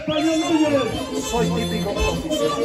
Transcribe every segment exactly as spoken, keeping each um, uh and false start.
Español Núñez. Soy típico oficial.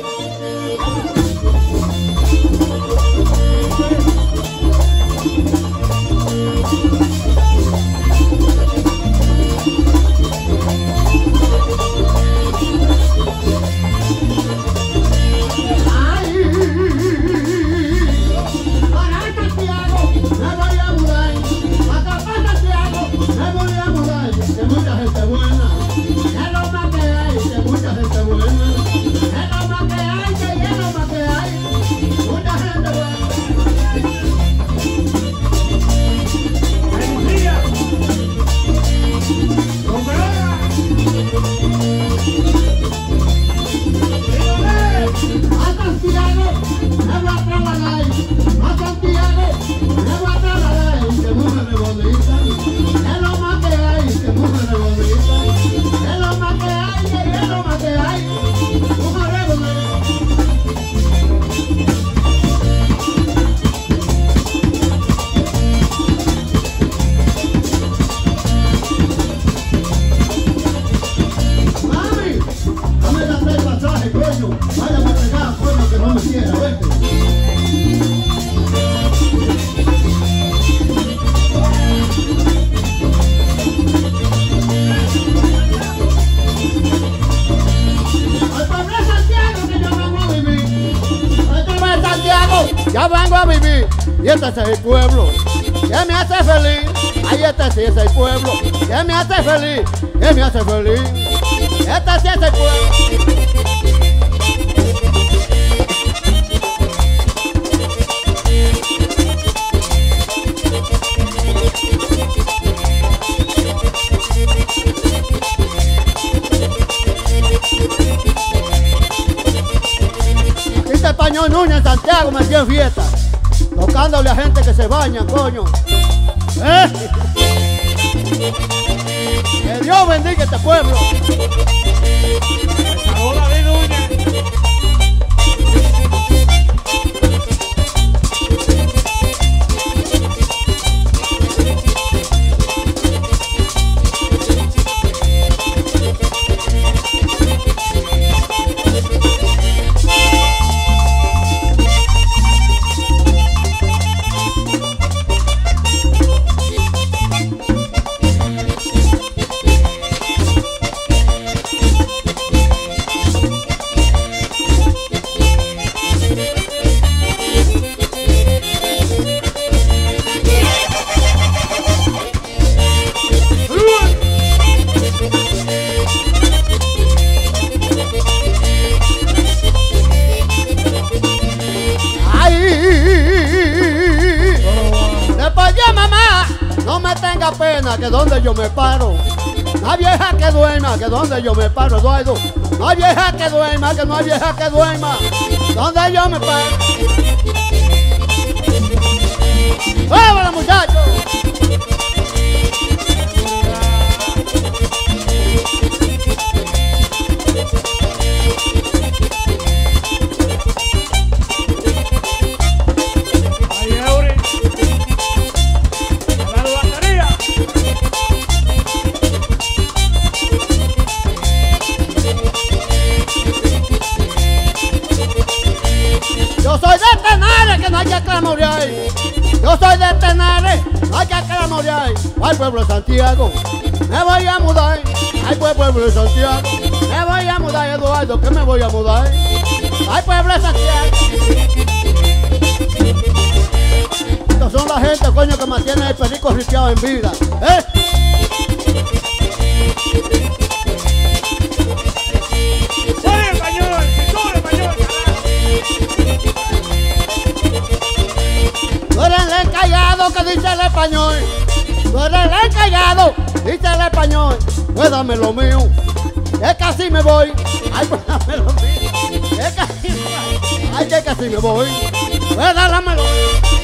Ya vengo a vivir y este es el pueblo que me hace feliz. Ay, este sí es el pueblo que me hace feliz, que me hace feliz. Este sí es el pueblo. Español Núñez en Santiago me dio fiesta, tocándole a gente que se baña, coño. ¿Eh? Que Dios bendiga este pueblo. Hola, de Núñez. No me tenga pena que donde yo me paro, no hay vieja que duerma, que donde yo me paro, Eduardo. No hay vieja que duerma, que no hay vieja que duerma, donde yo me paro. ¡Vámonos, muchachos! Yo soy de Tenares, que no hay que clamorear. Yo soy de Tenares, no hay que clamorear. Al pueblo de Santiago, me voy a mudar. Al pueblo de Santiago, me voy a mudar, Eduardo, que me voy a mudar. Al pueblo de Santiago. Estos son la gente, coño, que mantiene el perico ripiado en vida. ¿Eh? Tú eres el encallado que dice el español. Tú eres el encallado, dice el español. Pues dame lo mío, es que así me voy. Ay, pues dame lo mío, es que así me voy. Ay, que casi me voy. Pues dame lo mío.